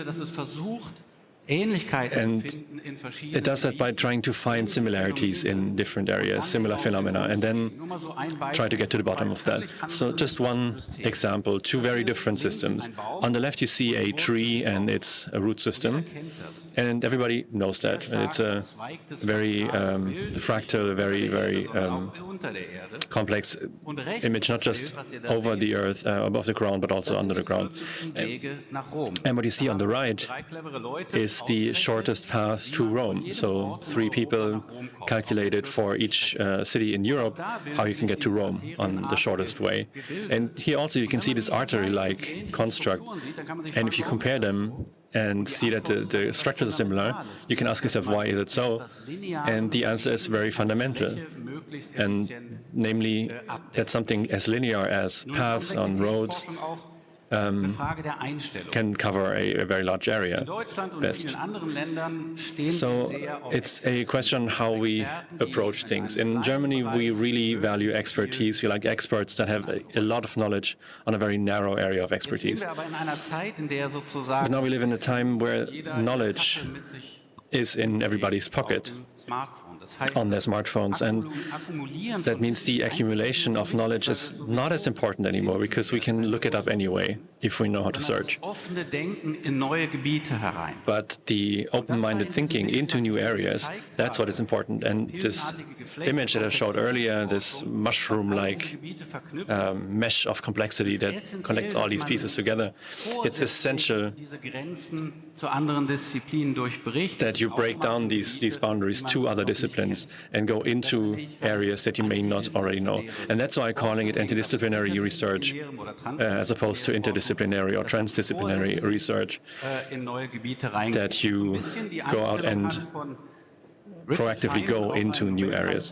And it does that by trying to find similarities in different areas, similar phenomena, and then try to get to the bottom of that. So just one example, two very different systems. On the left, you see a tree and its root system. And everybody knows that. And it's a very fractal, very complex image, not just over the earth, above the ground, but also under the ground. And what you see on the right is the shortest path to Rome. So 3 people calculated for each city in Europe how you can get to Rome on the shortest way. And here also you can see this artery-like construct. And if you compare them and see that the structures are similar, you can ask yourself, why is it so? And the answer is very fundamental. And namely, that something as linear as paths on roads can cover a very large area best. So it's a question how we approach things. In Germany, we really value expertise. We like experts that have a lot of knowledge on a very narrow area of expertise. But now we live in a time where knowledge is in everybody's pocket, on their smartphones, and that means the accumulation of knowledge is not as important anymore because we can look it up anyway if we know how to search. But the open-minded thinking into new areas, that's what is important. And this image that I showed earlier, this mushroom-like mesh of complexity that connects all these pieces together, it's essential that you break down these boundaries to other disciplines and go into areas that you may not already know. And that's why I'm calling it interdisciplinary research as opposed to interdisciplinary or transdisciplinary research, that you go out and proactively go into new areas.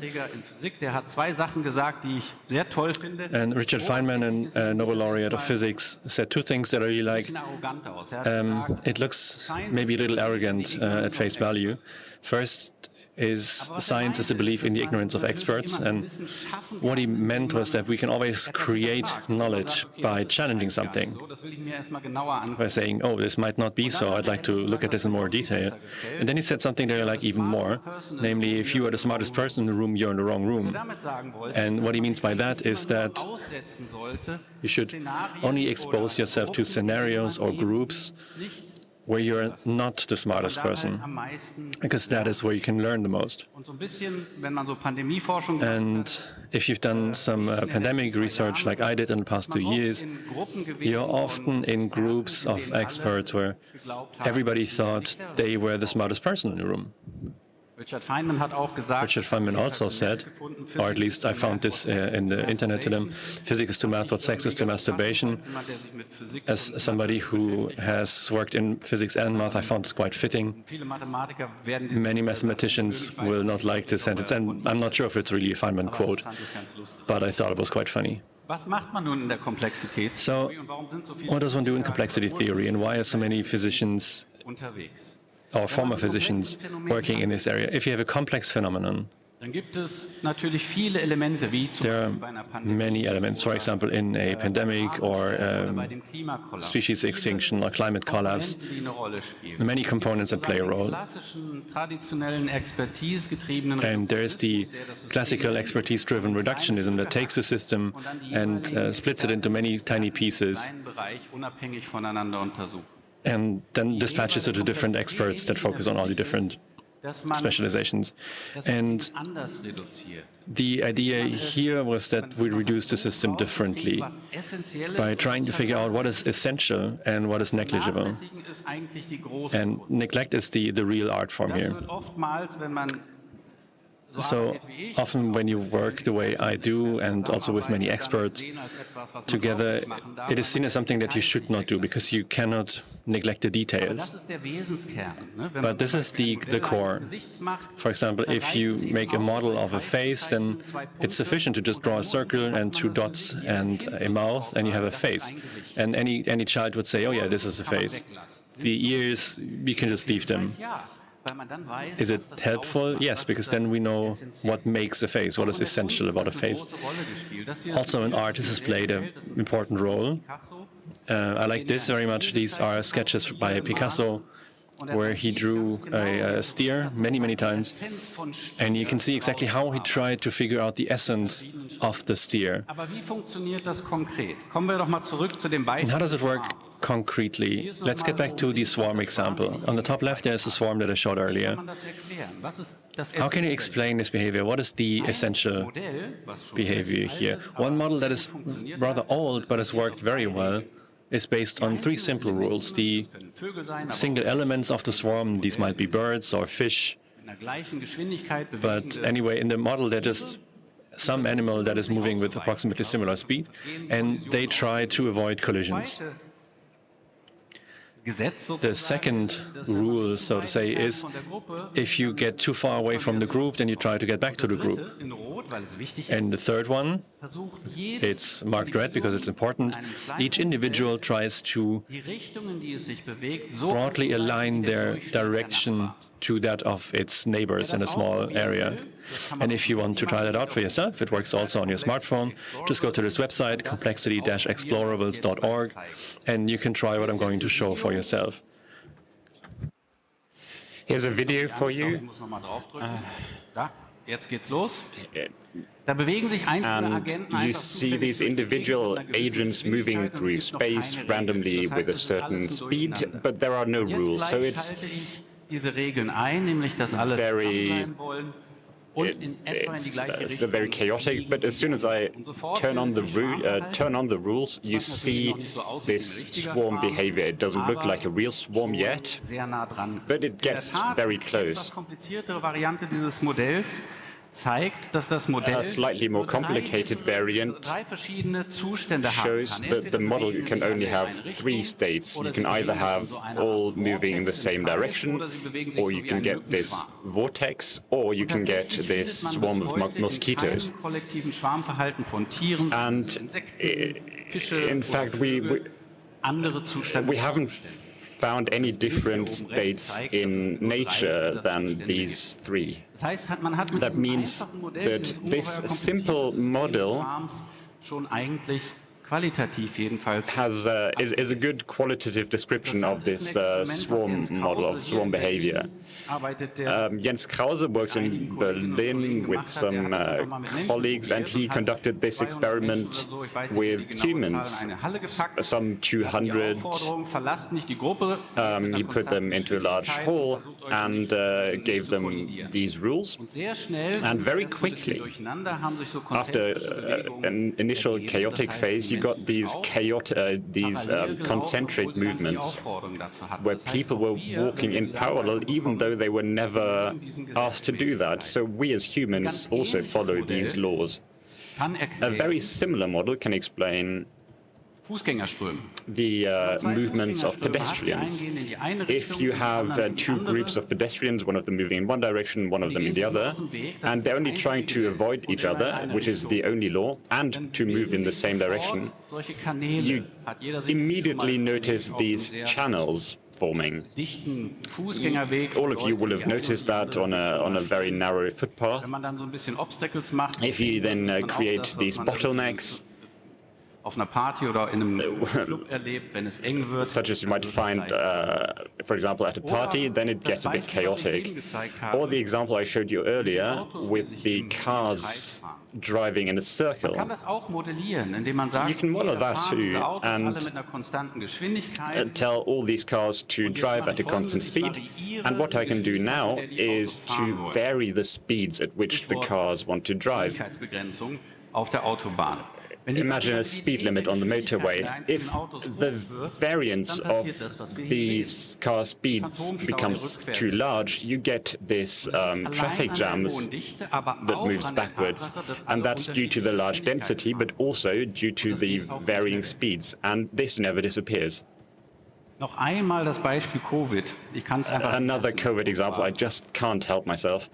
And Richard Feynman, a Nobel laureate of physics, said 2 things that I really like. It looks maybe a little arrogant at face value. First is science is a belief in the ignorance of experts, and what he meant was that we can always create knowledge by challenging something, by saying, oh, this might not be so, I'd like to look at this in more detail. And then he said something that I like even more, namely, if you are the smartest person in the room, you're in the wrong room. And what he means by that is that you should only expose yourself to scenarios or groups where you're not the smartest person, because that is where you can learn the most. And if you've done some pandemic research like I did in the past 2 years, you're often in groups of experts where everybody thought they were the smartest person in the room. Richard Feynman also said, or at least I found this in the internet to them, physics is to math what sex is to masturbation. As somebody who has worked in physics and math, I found this quite fitting. Many mathematicians will not like this sentence, and I'm not sure if it's really a Feynman quote, but I thought it was quite funny. So, what does one do in complexity theory, and why are so many physicians or former physicians working in this area? If you have a complex phenomenon, there are many elements, for example, in a pandemic or species extinction or climate collapse, many components that play a role. And there is the classical expertise-driven reductionism that takes the system and splits it into many tiny pieces, and then dispatches it to different experts that focus on all the different specializations. And the idea here was that we reduce the system differently by trying to figure out what is essential and what is negligible. And neglect is the real art form here. So often when you work the way I do, and also with many experts together, it is seen as something that you should not do because you cannot neglect the details. But this is the core. For example, if you make a model of a face, then it's sufficient to just draw a circle and 2 dots and a mouth, and you have a face. And any child would say, oh yeah, this is a face. The ears, you can just leave them. Is it helpful? Yes, because then we know what makes a face, what is essential about a face. Also in art, this has played an important role. I like this very much. These are sketches by Picasso where he drew a steer many times, and you can see exactly how he tried to figure out the essence of the steer. And how does it work concretely? Let's get back to the swarm example. On the top left, there's a swarm that I showed earlier. How can you explain this behavior? What is the essential behavior here? One model that is rather old but has worked very well is based on 3 simple rules. The single elements of the swarm, these might be birds or fish, but anyway, in the model they're just some animal that is moving with approximately similar speed, and they try to avoid collisions. The second rule, so to say, is if you get too far away from the group, then you try to get back to the group. And the third one, it's marked red because it's important. Each individual tries to broadly align their direction to that of its neighbors in a small area. And if you want to try that out for yourself, it works also on your smartphone. Just go to this website, complexity-explorables.org, and you can try what I'm going to show for yourself. Here's a video for you. And you see these individual agents moving through space randomly with a certain speed, but there are no rules. So it's it's very chaotic, but as soon as I turn on the rules, you see this swarm behavior. It doesn't look like a real swarm yet, but it gets very close. A slightly more complicated variant shows that the model can only have 3 states. You can either have all moving in the same direction, or you can get this vortex, or you can get this swarm of mosquitoes. And in fact, we haven't found any different states in nature than these 3. That means that this simple model is a good qualitative description of this swarm model, of swarm behavior. Jens Krause works in Berlin with some colleagues, and he conducted this experiment with humans, some 200. He put them into a large hall and gave them these rules. And very quickly, after an initial chaotic phase, you got these concentric movements where people were walking in parallel even though they were never asked to do that. So we as humans also follow these laws. A very similar model can explain the movements of pedestrians. If you have 2 groups of pedestrians, one of them moving in one direction, one of them in the other, and they're only trying to avoid each other, which is the only law, and to move in the same direction, you immediately notice these channels forming. All of you will have noticed that on a very narrow footpath. If you then create these bottlenecks, such as you might find, for example, at a party, then it gets a bit chaotic. Or the example I showed you earlier with the cars driving in a circle. You can model that too and tell all these cars to drive at a constant speed. And what I can do now is to vary the speeds at which the cars want to drive. Imagine a speed limit on the motorway. If the variance of these car speeds becomes too large, you get this traffic jams that moves backwards. And that's due to the large density, but also due to the varying speeds. And this never disappears. Another COVID example, I just can't help myself.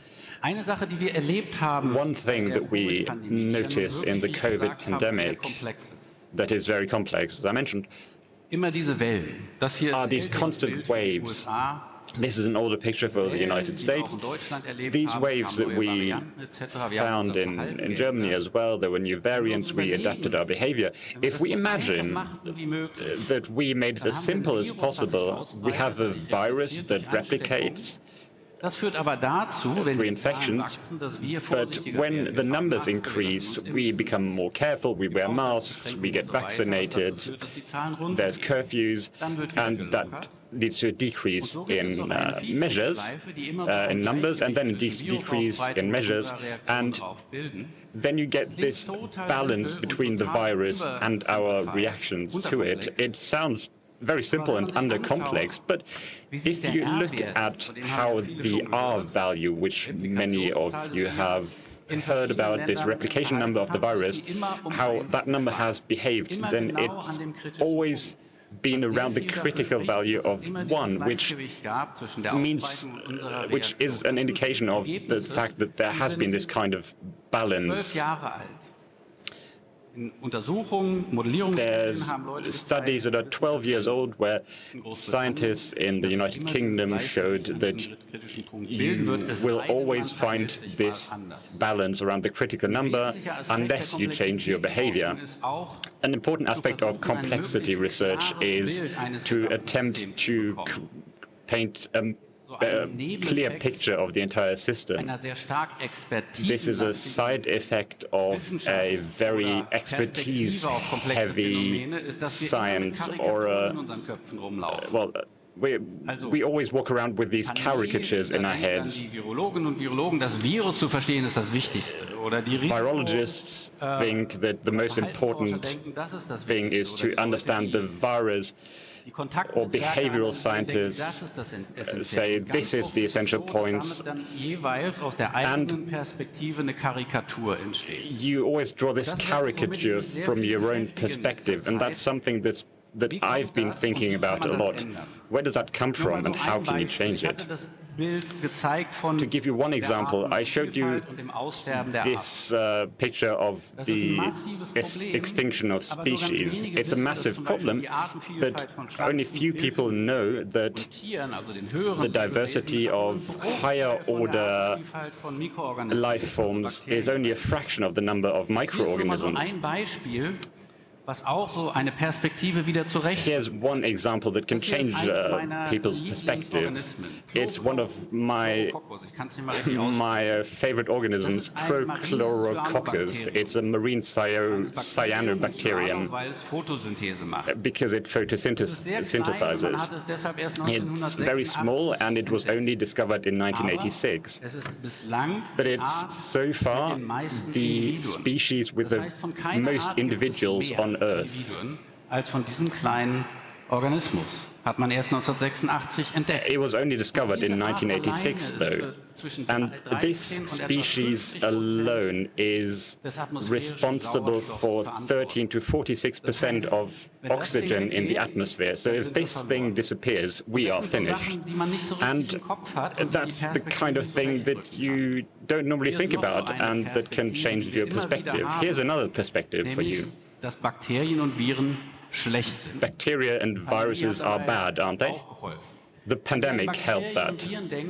One thing that we notice in the COVID pandemic that is very complex, as I mentioned, are these constant waves. This is an older picture for the United States. These waves that we found in Germany as well, there were new variants, we adapted our behavior. If we imagine that we made it as simple as possible, we have a virus that replicates through infections, but when the numbers increase, we become more careful, we wear masks, we get vaccinated, there's curfews, and that leads to a decrease in measures, in numbers, and then a decrease in measures, and then you get this balance between the virus and our reactions to it. It sounds very simple and undercomplex, but if you look at how the R value, which many of you have heard about, this replication number of the virus, how that number has behaved, then it's always been around the critical value of 1, which is an indication of the fact that there has been this kind of balance. There's studies that are 12 years old where scientists in the United Kingdom showed that you will always find this balance around the critical number unless you change your behavior. An important aspect of complexity research is to attempt to paint a clear picture of the entire system. This is a side effect of a very expertise-heavy science, or we always walk around with these caricatures in our heads. Virologists think that the most important thing is to understand the virus, or behavioral scientists say this is the essential points, and you always draw this caricature from your own perspective, and that's something that I've been thinking about a lot. Where does that come from, and how can you change it? To give you one example, I showed you this picture of the extinction of species. It's a massive problem, but only few people know that the diversity of higher order life forms is only a fraction of the number of microorganisms. Here's one example that can change people's perspectives. It's one of my favorite organisms, Prochlorococcus. It's a marine cyanobacterium because it photosynthesizes. It's very small, and it was only discovered in 1986. But it's so far the species with the most individuals on Earth. It was only discovered in 1986, though, and this species alone is responsible for 13 to 46% of oxygen in the atmosphere. So if this thing disappears, we are finished. And that's the kind of thing that you don't normally think about, and that can change your perspective. Here's another perspective for you. Bacteria and viruses are bad, aren't they? The pandemic helped that.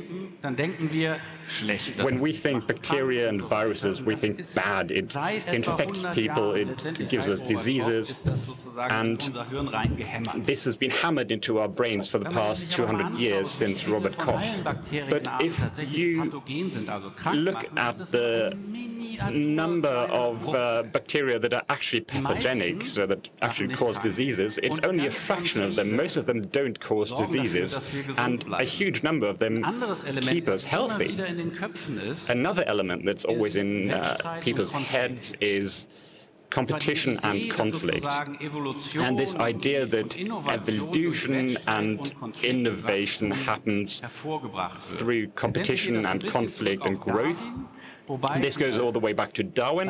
When we think bacteria and viruses, we think bad. It infects people, it gives us diseases, and this has been hammered into our brains for the past 200 years since Robert Koch. But if you look at the number of bacteria that are actually pathogenic, so that actually cause diseases, it's only a fraction of them. Most of them don't cause diseases, and a huge number of them keep us healthy. Another element that's always in people's heads is competition and conflict, and this idea that evolution and innovation happens througthe conflict and growth. This goes all the way back to Darwin.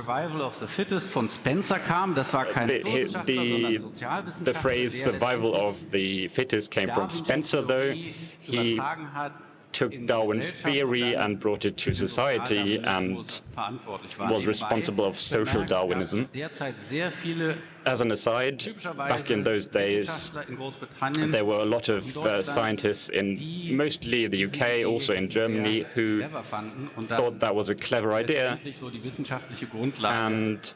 The phrase survival of the fittest came from Spencer, though. He took Darwin's theory and brought it to society and was responsible of social Darwinism. As an aside, back in those days, there were a lot of scientists in mostly the UK, also in Germany, who thought that was a clever idea and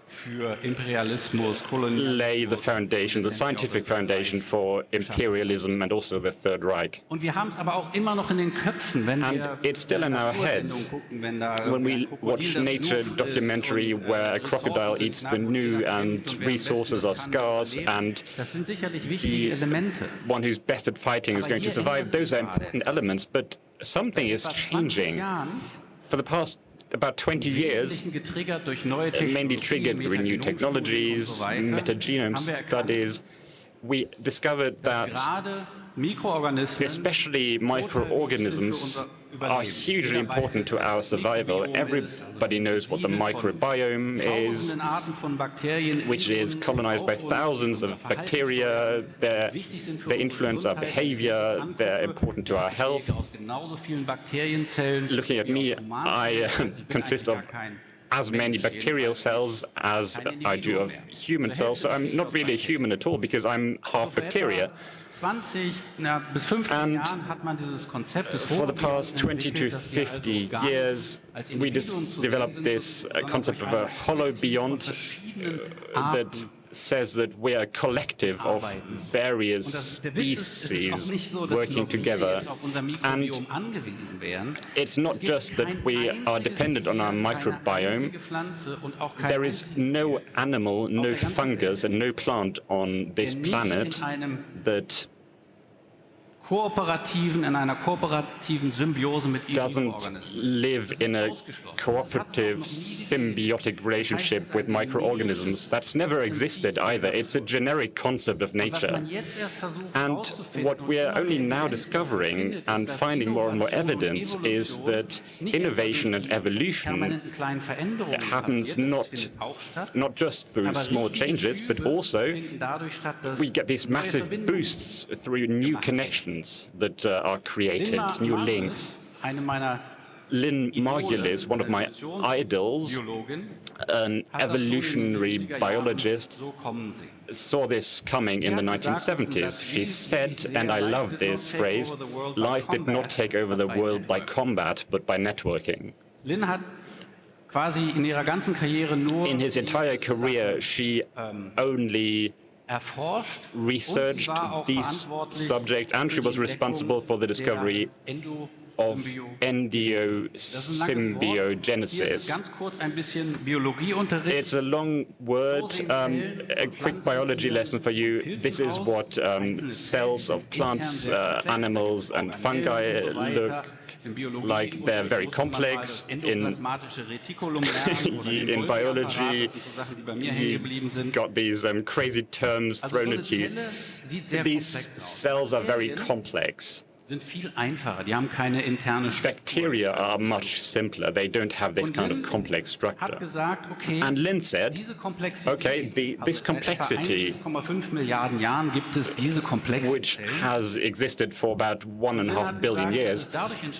lay the foundation, the scientific foundation for imperialism and also the Third Reich. And it's still in our heads when we watch a nature documentary where a crocodile eats the gnu and resources are scarce, and the one who's best at fighting is going to survive. Those are important elements, but something is changing. For the past about 20 years, mainly triggered through new technologies, metagenome studies, we discovered that especially microorganisms are hugely important to our survival. Everybody knows what the microbiome is, which is colonized by thousands of bacteria. They influence our behavior. They're important to our health. Looking at me, I consist of as many bacterial cells as I do of human cells, so I'm not really a human at all because I'm half bacteria. And for the past 20 to 50 years, we developed this concept of a holobionte that says that we are a collective of various species working together. And it's not just that we are dependent on our microbiome. There is no animal, no fungus, and no plant on this planet that doesn't live in a cooperative, symbiotic relationship with microorganisms. That's never existed either. It's a generic concept of nature. And what we are only now discovering and finding more and more evidence is that innovation and evolution happens not just through small changes, but also we get these massive boosts through new connections that are created, new links. Lynn Margulis, one of my idols, an evolutionary biologist, saw this coming in the 1970s. She said, and I love this phrase, life did not take over the world by combat, but by networking. In his entire career, she only researched these subjects, and she was responsible for the discovery of endosymbiogenesis. It's a long word, a quick biology lesson for you. This is what cells of plants, animals, and fungi look like. They're very complex. In biology, you got these crazy terms thrown at you. These cells are very complex. Bacteria are much simpler. They don't have this kind of complex structure. And Lynn said, okay, this complexity, which has existed for about 1.5 billion years,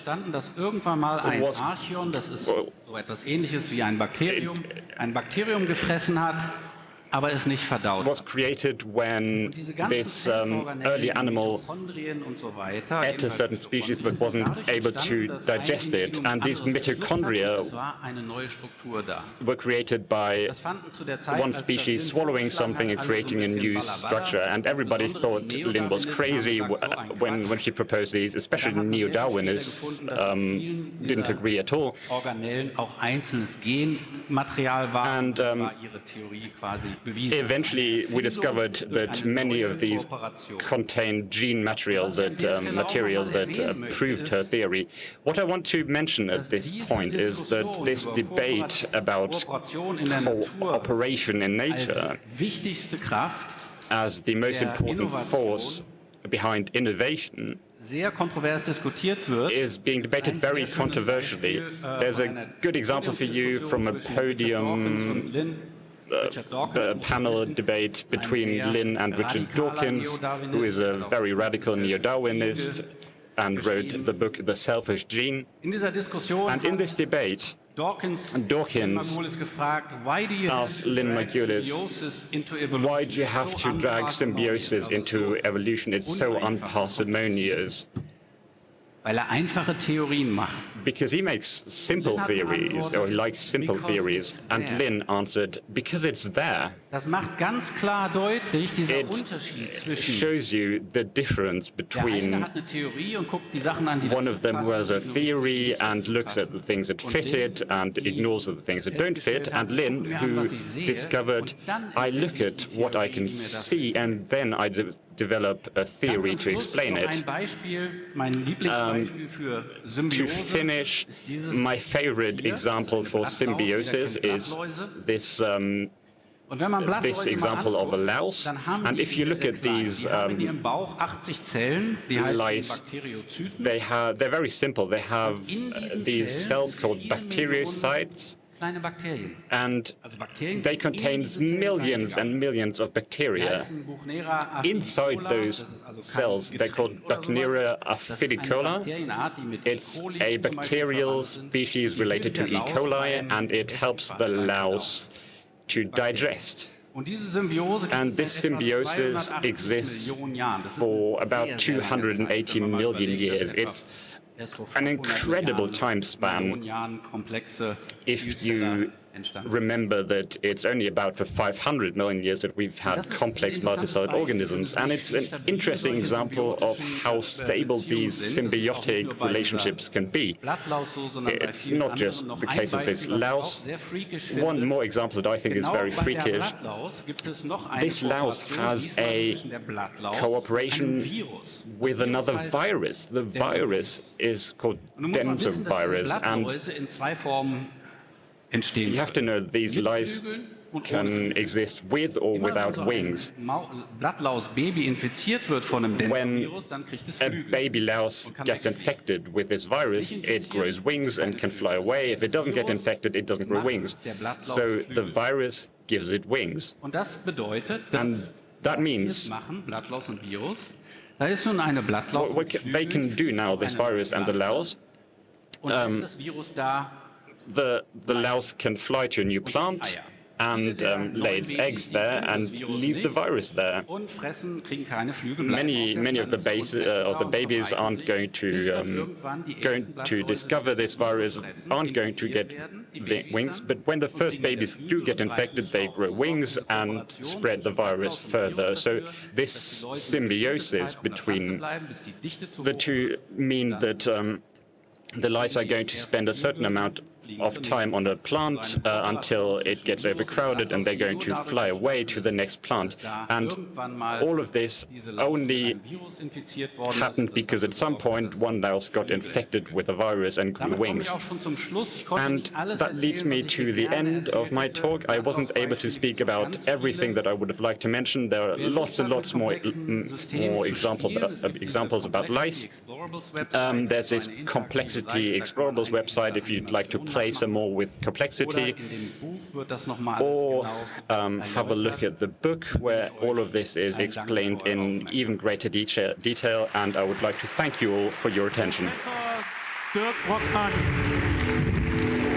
was created when this early animal ate a certain species but wasn't able to digest it. And these mitochondria were created by one species swallowing something and creating a new structure. And everybody thought Lynn was crazy when she proposed these, especially neo-Darwinists didn't agree at all. And eventually, we discovered that many of these contain gene material that proved her theory. What I want to mention at this point is that this debate about cooperation in nature as the most important force behind innovation is being debated very controversially. There's a good example for you from a podium panel debate between Lynn and Richard Dawkins, who is a very radical neo-Darwinist and wrote the book The Selfish Gene. And in this debate, Dawkins asked Lynn Margulis, why do you have to drag symbiosis into evolution? It's so unparsimonious. Because he makes simple theories, or he likes simple theories, and Lynn answered, because it's there. It shows you the difference between one of them who has a theory and looks at the things that fit it and ignores the things that don't fit, and Lynn, who discovered, I look at what I can see and then I develop a theory to explain it. To finish, my favorite example for symbiosis is this this example of a louse. And if you look at these lice, they're very simple. They have these cells called bacteriocytes, and they contain millions and millions of bacteria. Inside those cells, they're called Bacteria affidicola. It's a bacterial species related to E. coli, and it helps the louse to digest. And this symbiosis exists for about 280 million years. It's an incredible time span if you remember that it's only about for 500 million years that we've had complex multicellular organisms. And it's an interesting example of how stable these symbiotic relationships can be. It's not just the case of this louse. One more example that I think is very freakish. This louse has a cooperation with another virus. The virus is called densovirus, and you have to know these lice can exist with or without wings. When a baby louse gets infected with this virus, it grows wings and can fly away. If it doesn't get infected, it doesn't grow wings. So the virus gives it wings. And that means what they can do now, this virus and the louse, the louse can fly to a new plant and lay its eggs there and leave the virus there. Many of the babies aren't going to discover this virus, aren't going to get wings, but when the first babies do get infected, they grow wings and spread the virus further. So this symbiosis between the two mean that the lice are going to spend a certain amount of time on a plant until it gets overcrowded, and they're going to fly away to the next plant. And all of this only happened because at some point one louse got infected with a virus and grew wings. And that leads me to the end of my talk. I wasn't able to speak about everything that I would have liked to mention. There are lots and lots more examples about lice. There's this Complexity Explorables website if you'd like to play some more with complexity, or have a look at the book where all of this is explained in even greater detail. And I would like to thank you all for your attention. Dirk Brockmann.